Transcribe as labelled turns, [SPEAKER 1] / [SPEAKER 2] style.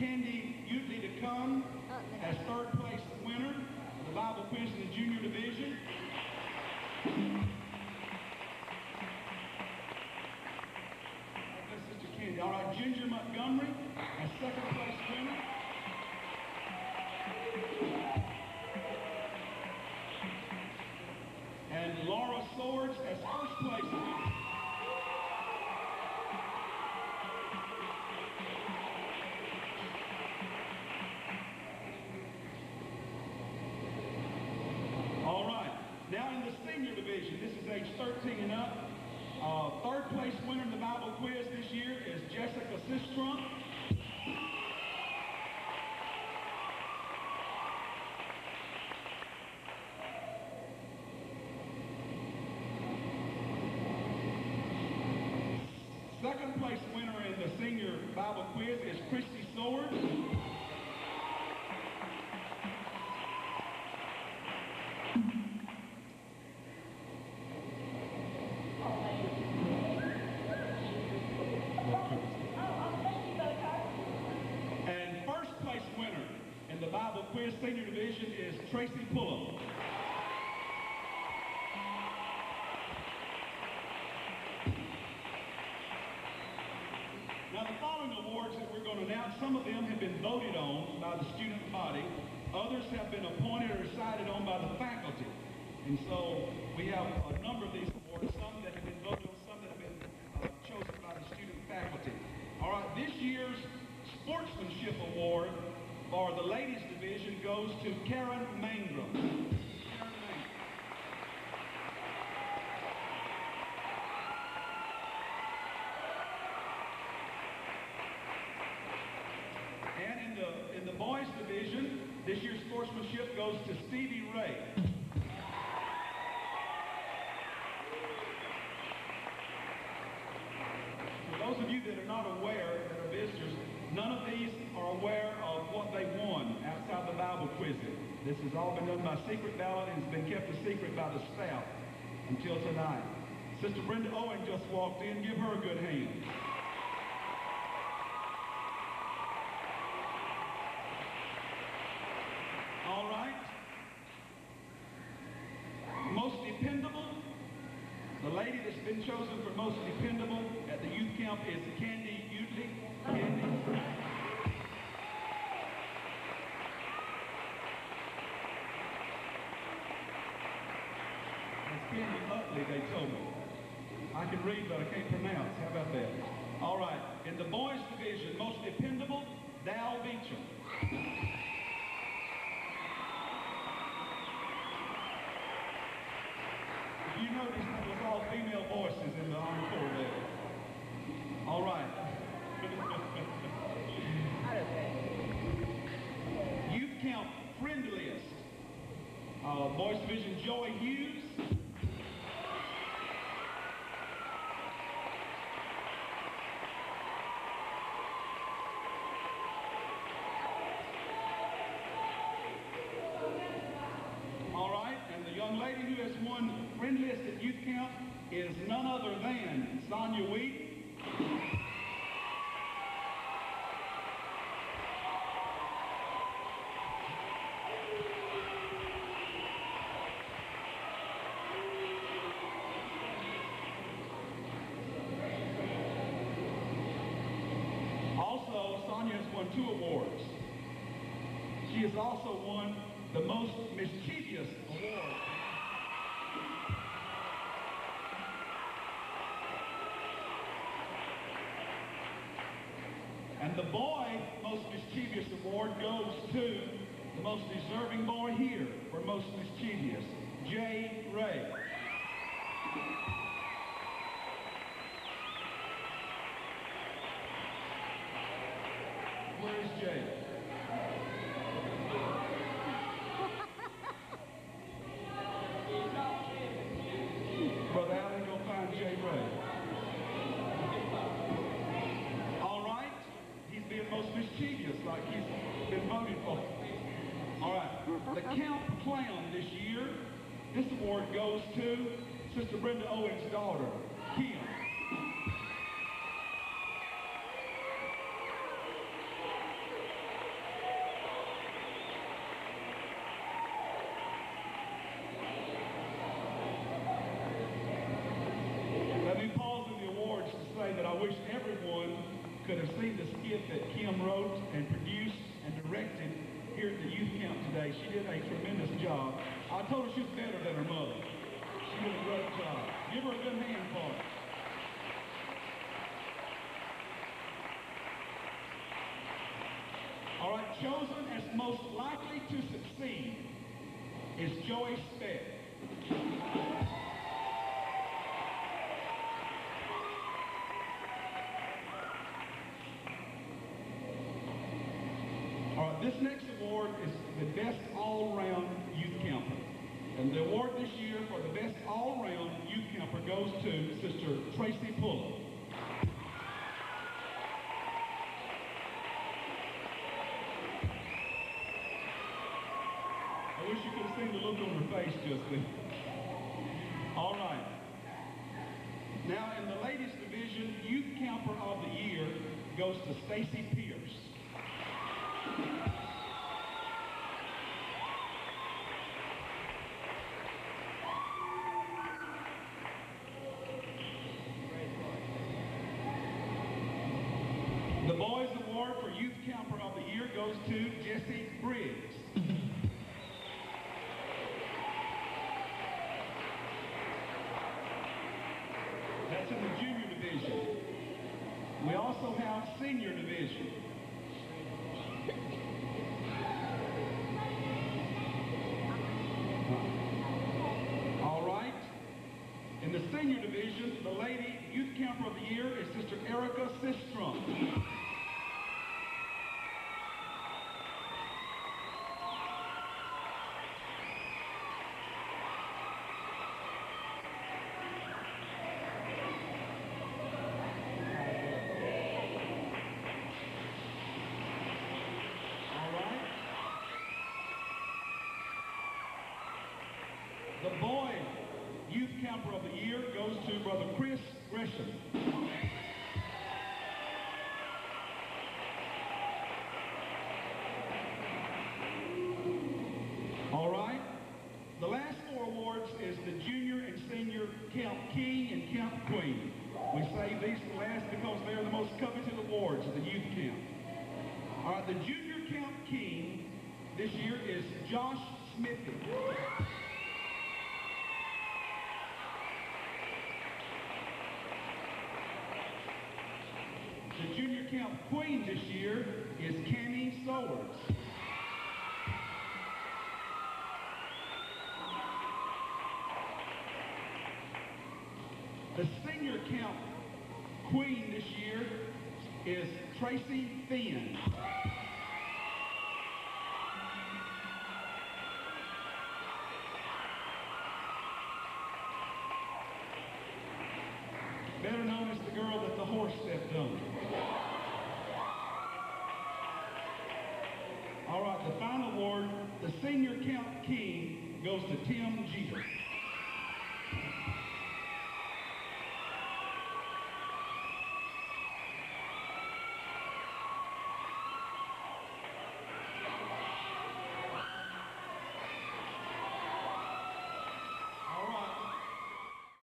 [SPEAKER 1] Candy Utley to come as third place winner of the Bible quiz in the junior division. That's Sister Candy. All right, Ginger Montgomery as second place winner. And Laura Swords as first place winner. All right, now in the senior division, this is age 13 and up. Third place winner in the Bible quiz this year is Jessica Sistrum. Second place winner in the senior Bible quiz is Christy Swords. And first place winner in the Bible quiz senior division is Tracy Pullum. Now the following awards that we're going to announce, some of them have been voted on by the student body. Others have been appointed or decided on by the faculty. And so we have a number of these awards, some that have been voted on, some that have been chosen by the student faculty. All right, this year's Sportsmanship Award for the ladies division goes to Karen Mangrum. And in the boys division, this year's sportsmanship goes to Stevie Ray. For those of you that are not aware, that are visitors, none of these are aware of what they won outside the Bible quizzing. This has all been done by secret ballot and has been kept a secret by the staff until tonight. Sister Brenda Owen just walked in. Give her a good hand. All right. Most dependable. The lady that's been chosen for most dependable at the youth camp is Candy Utley. Candy. It's Candy Utley, they told me. I can read, but I can't pronounce. How about that? All right. In the boys division, most dependable, Dal Beecham. You notice that was all female voices in the encore there. All right. Youth Camp Friendliest. Boys Division, Joey Hughes. All right, and the young lady who has won Friendliest at Youth Camp is none other than Sonia Wheat. Also, Sonia has won 2 awards. She has also won the most mischievous award. And the boy most mischievous award goes to the most deserving boy here for most mischievous, Jay Ray. Where is Jay? Brother Allen, go find Jay Ray. All right. He's being most mischievous, like he's been voted for. All right. The Camp Clown this year, this award goes to Sister Brenda Owen's daughter, Kim. skit that Kim wrote and produced and directed here at the youth camp today. She did a tremendous job. I told her she was better than her mother. She did a great job. Give her a good hand for it. All right, chosen as most likely to succeed is Joey Speck. All right, this next award is the Best All-Round Youth Camper. And the award this year for the Best All-Round Youth Camper goes to Sister Tracy Puller. I wish you could have seen the look on her face just then. All right. Now, in the ladies division, Youth Camper of the Year goes to Stacy Pierce. The Boys Award for Youth Camper of the Year goes to Jesse Briggs. That's in the junior division. We also have senior division. All right. In the senior division, the lady youth camper of the year is Sister Erica Sistrom. The boy youth camper of the year goes to Brother Chris Gresham. All right. The last four awards is the junior and senior Camp King and Camp Queen. We save these for last because they are the most coveted awards of the youth camp. All right, the junior Camp King this year is Josh Smithy. The junior camp queen this year is Cammie Sowers. The senior camp queen this year is Tracy Finn. Better known as the girl that the horse stepped on. All right, the final award, the senior camp king, goes to Tim Jeter.